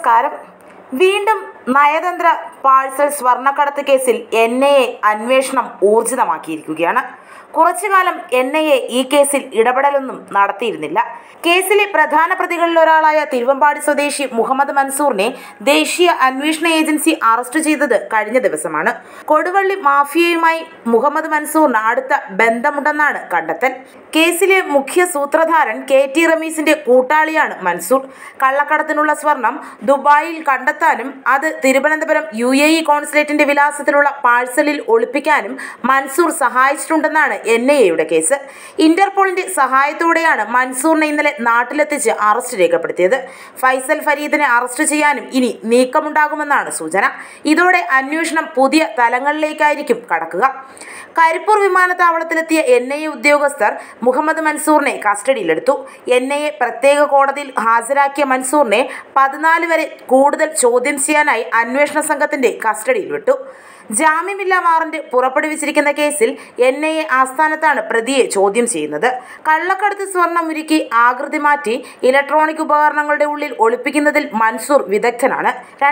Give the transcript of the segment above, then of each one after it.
നമസ്കാരം. വീണ്ടും നയതന്ത്ര പാഴ്സൽ സ്വർണ്ണക്കടത്ത് കേസിൽ NIA അന്വേഷണം ഊർജിതമാക്കിയിരിക്കുകയാണ്. കുറച്ചുകാലം NIA ഈ കേസിൽ ഇടപെടലൊന്നും നടത്തിയിരുന്നില്ല. കേസിലെ പ്രധാന പ്രതികളിലൊരാളായ തിരുവമ്പാടി സ്വദേശി മുഹമ്മദ് മൻസൂറിനെ ദേശീയ അന്വേഷണ ഏജൻസി അറസ്റ്റ് ചെയ്തത് കഴിഞ്ഞ ദിവസമാണ്. കൊടുവള്ളി മാഫിയയുമായി മുഹമ്മദ് മൻസൂറിന് അടുത്ത ബന്ധമുണ്ടെന്നാണ് കണ്ടെത്തൽ. കേസിലെ മുഖ്യ സൂത്രധാരൻ KT റമീസിന്റെ കൂട്ടാളിയാണ് മൻസൂർ. കള്ളക്കടത്തിനുള്ള സ്വർണം ദുബായിൽ കണ്ടെത്താനും അത് തിരുവനന്തപുരം UAE കോൺസുലേറ്റിന്റെ വിലാസത്തിലുള്ള പാഴ്സലിൽ ഒളിപ്പിക്കാനും മൻസൂർ സഹായിച്ചിട്ടുണ്ടെന്നാണ് NIAയുടെ കേസ്. ഇന്റർപോളിന്റെ സഹായത്തോടെയാണ് മൻസൂറിനെ ഇന്നലെ നാട്ടിലെത്തിച്ച് അറസ്റ്റ് രേഖപ്പെടുത്തിയത്. ഫൈസൽ ഫരീദിനെ അറസ്റ്റ് ചെയ്യാനും ഇനി നീക്കമുണ്ടാകുമെന്നാണ് സൂചന. ഇതോടെ അന്വേഷണം പുതിയ തലങ്ങളിലേക്കായിരിക്കും കടക്കുക. കരിപ്പൂർ വിമാനത്താവളത്തിലെത്തിയ NIA ഉദ്യോഗസ്ഥർ മുഹമ്മദ് മൻസൂറിനെ കസ്റ്റഡിയിലെടുത്തു. NIA പ്രത്യേക കോടതിയിൽ ഹാജരാക്കിയ മൻസൂറിനെ 14 വരെ കൂടുതൽ ചോദ്യം ചെയ്യാനായി അന്വേഷണ സംഘത്തിന്റെ കസ്റ്റഡിയിൽ വിട്ടു. ജാമ്യമില്ലാ വാറന്റ് പുറപ്പെടുവിച്ചിരിക്കുന്ന കേസിൽ NIA ആസ്ഥാനത്താണ് പ്രതിയെ ചോദ്യം ചെയ്യുന്നത്. കള്ളക്കടത്ത് സ്വർണം ഉരുക്കി ആകൃതി മാറ്റി ഇലക്ട്രോണിക് ഉപകരണങ്ങളുടെ ഉള്ളിൽ ഒളിപ്പിക്കുന്നതിൽ മൻസൂർ വിദഗ്ധനാണ്.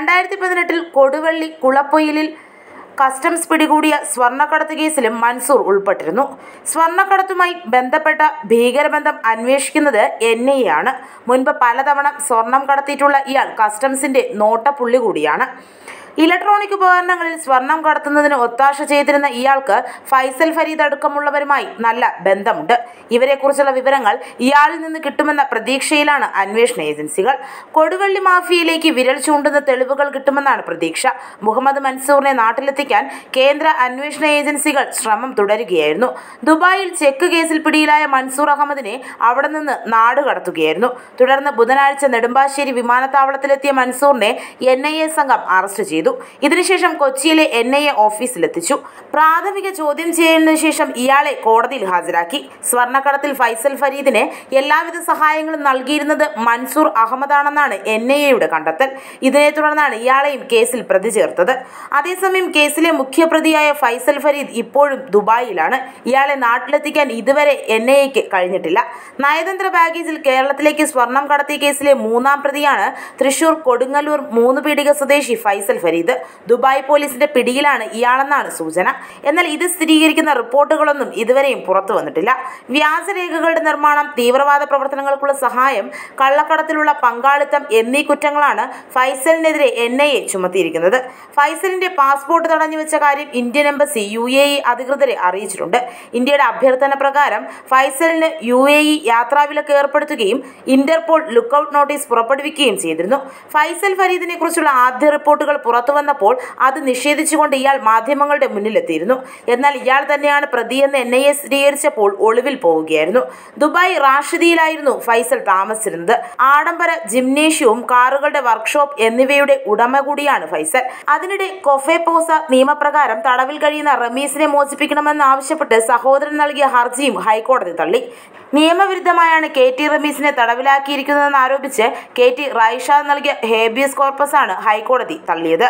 2018 കൊടുവള്ളി കുളപ്പൊയിലിൽ കസ്റ്റംസ് പിടികൂടിയ സ്വർണ്ണക്കടത്ത് കേസിലും മൻസൂർ ഉൾപ്പെട്ടിരുന്നു. സ്വർണ്ണക്കടത്തുമായി ബന്ധപ്പെട്ട ഭീകരബന്ധം അന്വേഷിക്കുന്നത് NIA ആണ്. മുൻപ് പലതവണ സ്വർണം കടത്തിയിട്ടുള്ള ഇയാൾ കസ്റ്റംസിന്റെ നോട്ടപ്പുള്ളി കൂടിയാണ്. ഇലക്ട്രോണിക് ഉപകരണങ്ങളിൽ സ്വർണം കടത്തുന്നതിന് ഒത്താശ ചെയ്തിരുന്ന ഇയാൾക്ക് ഫൈസൽ ഫരീദ് അടക്കമുള്ളവരുമായി നല്ല ബന്ധമുണ്ട്. ഇവരെക്കുറിച്ചുള്ള വിവരങ്ങൾ ഇയാളിൽ നിന്ന് കിട്ടുമെന്ന പ്രതീക്ഷയിലാണ് അന്വേഷണ ഏജൻസികൾ. കൊടുവള്ളി മാഫിയയിലേക്ക് വിരൽ ചൂണ്ടുന്ന തെളിവുകൾ കിട്ടുമെന്നാണ് പ്രതീക്ഷ. മുഹമ്മദ് മൻസൂറിനെ നാട്ടിലെത്തിക്കാൻ കേന്ദ്ര അന്വേഷണ ഏജൻസികൾ ശ്രമം തുടരുകയായിരുന്നു. ദുബായിൽ ചെക്ക് കേസിൽ പിടിയിലായ മൻസൂർ അഹമ്മദിനെ അവിടെ നിന്ന് നാട് കടത്തുകയായിരുന്നു. തുടർന്ന് ബുധനാഴ്ച നെടുമ്പാശ്ശേരി വിമാനത്താവളത്തിലെത്തിയ മൻസൂറിനെ NIA സംഘം അറസ്റ്റ് ചെയ്തു. ഇതിനുശേഷം കൊച്ചിയിലെ NIA ഓഫീസിലെത്തിച്ചു. പ്രാഥമിക ചോദ്യം ചെയ്യലിന് ശേഷം ഇയാളെ കോടതിയിൽ ഹാജരാക്കി. സ്വർണ്ണക്കടത്തിൽ ഫൈസൽ ഫരീദിന് എല്ലാവിധ സഹായങ്ങളും നൽകിയിരുന്നത് മൻസൂർ അഹമ്മദാണെന്നാണ് NIAയുടെ കണ്ടെത്തൽ. ഇതിനെ തുടർന്നാണ് ഇയാളെയും കേസിൽ പ്രതി ചേർത്തത്. അതേസമയം കേസിലെ മുഖ്യപ്രതിയായ ഫൈസൽ ഫരീദ് ഇപ്പോഴും ദുബായിലാണ്. ഇയാളെ നാട്ടിലെത്തിക്കാൻ ഇതുവരെ NIAക്ക് കഴിഞ്ഞിട്ടില്ല. നയതന്ത്ര ബാഗേജിൽ കേരളത്തിലേക്ക് സ്വർണം കടത്തിയ കേസിലെ 3ാം പ്രതിയാണ് തൃശൂർ കൊടുങ്ങല്ലൂർ 3 പീടിക സ്വദേശി ഫൈസൽ ഫരീദ്. ദുബായ് പോലീസിന്റെ പിടിയിലാണ് ഇയാളെന്നാണ് സൂചന. എന്നാൽ ഇത് സ്ഥിരീകരിക്കുന്ന റിപ്പോർട്ടുകളൊന്നും ഇതുവരെയും പുറത്തു വന്നിട്ടില്ല. വ്യാജരേഖകളുടെ നിർമ്മാണം, തീവ്രവാദ പ്രവർത്തനങ്ങൾക്കുള്ള സഹായം, കള്ളക്കടത്തിലുള്ള പങ്കാളിത്തം എന്നീ കുറ്റങ്ങളാണ് ഫൈസലിനെതിരെ NIA ചുമത്തിയിരിക്കുന്നത്. ഫൈസലിന്റെ പാസ്പോർട്ട് തടഞ്ഞുവെച്ച കാര്യം ഇന്ത്യൻ എംബസി UAE അധികൃതരെ അറിയിച്ചിട്ടുണ്ട്. ഇന്ത്യയുടെ അഭ്യർത്ഥന പ്രകാരം ഫൈസലിന് UAE യാത്രാവിലക്ക് ഏർപ്പെടുത്തുകയും ഇന്റർപോൾ ലുക്കൌട്ട് നോട്ടീസ് പുറപ്പെടുവിക്കുകയും ചെയ്തിരുന്നു. ഫൈസൽ ഫരീദിനെ കുറിച്ചുള്ള ആദ്യ റിപ്പോർട്ടുകൾ പുറത്തു വന്നപ്പോൾ അത് നിഷേധിച്ചുകൊണ്ട് ഇയാൾ മാധ്യമങ്ങളുടെ മുന്നിലെത്തിയിരുന്നു. എന്നാൽ ഇയാൾ തന്നെയാണ് പ്രതിയെന്ന് NIA സ്ഥിരീകരിച്ചപ്പോൾ ഒളിവിൽ പോവുകയായിരുന്നു. ദുബായ് റാഷിദിയിലായിരുന്നു ഫൈസൽ താമസിച്ചിരുന്നത്. ആഡംബര ജിംനേഷ്യവും കാറുകളുടെ വർക്ക്ഷോപ്പ് എന്നിവയുടെ ഉടമ കൂടിയാണ് ഫൈസൽ. അതിനിടെ കൊഫെപോസ നിയമപ്രകാരം തടവിൽ കഴിയുന്ന റമീസിനെ മോചിപ്പിക്കണമെന്ന് ആവശ്യപ്പെട്ട് സഹോദരൻ നൽകിയ ഹർജിയും ഹൈക്കോടതി തള്ളി. നിയമവിരുദ്ധമായാണ് KT റമീസിനെ തടവിലാക്കിയിരിക്കുന്നതെന്ന് ആരോപിച്ച് KT റൈഷാദ് നൽകിയ ഹേബിയസ് കോർപ്പസാണ് ഹൈക്കോടതി തള്ളിയത്.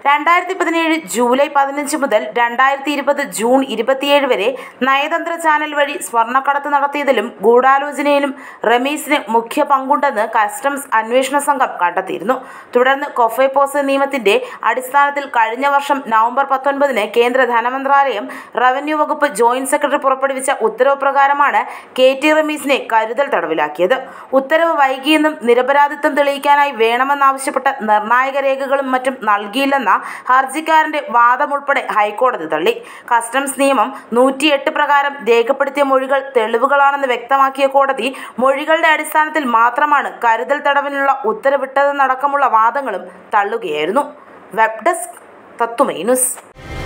2017 ജൂലൈ 15 മുതൽ 2020 ജൂൺ 27 വരെ നയതന്ത്ര ചാനൽ വഴി സ്വർണ്ണക്കടത്ത് നടത്തിയതിലും ഗൂഢാലോചനയിലും റമീസിന് മുഖ്യ പങ്കുണ്ടെന്ന് കസ്റ്റംസ് അന്വേഷണ സംഘം കണ്ടെത്തിയിരുന്നു. തുടർന്ന് കൊഫെപോസ നിയമത്തിന്റെ അടിസ്ഥാനത്തിൽ കഴിഞ്ഞ വർഷം നവംബർ 19 കേന്ദ്ര ധനമന്ത്രാലയം റവന്യൂ വകുപ്പ് ജോയിന്റ് സെക്രട്ടറി പുറപ്പെടുവിച്ച ഉത്തരവ് പ്രകാരമാണ് KT റമീസിനെ കരുതൽ തടവിലാക്കിയത്. ഉത്തരവ് വൈകിയെന്നും നിരപരാധിത്വം തെളിയിക്കാനായി വേണമെന്നാവശ്യപ്പെട്ട നിർണായക രേഖകളും മറ്റും നൽകിയില്ലെന്ന ഹർജിക്കാരന്റെ വാദമുൾപ്പെടെ ഹൈക്കോടതി തള്ളി. കസ്റ്റംസ് നിയമം 108 പ്രകാരം രേഖപ്പെടുത്തിയ മൊഴികൾ തെളിവുകളാണെന്ന് വ്യക്തമാക്കിയ കോടതി മൊഴികളുടെ അടിസ്ഥാനത്തിൽ മാത്രമാണ് കരുതൽ തടവിനുള്ള ഉത്തരവിട്ടതെന്നടക്കമുള്ള വാദങ്ങളും തള്ളുകയായിരുന്നു. വെബ് ഡെസ്ക് തത്തുമൈ ന്യൂസ്.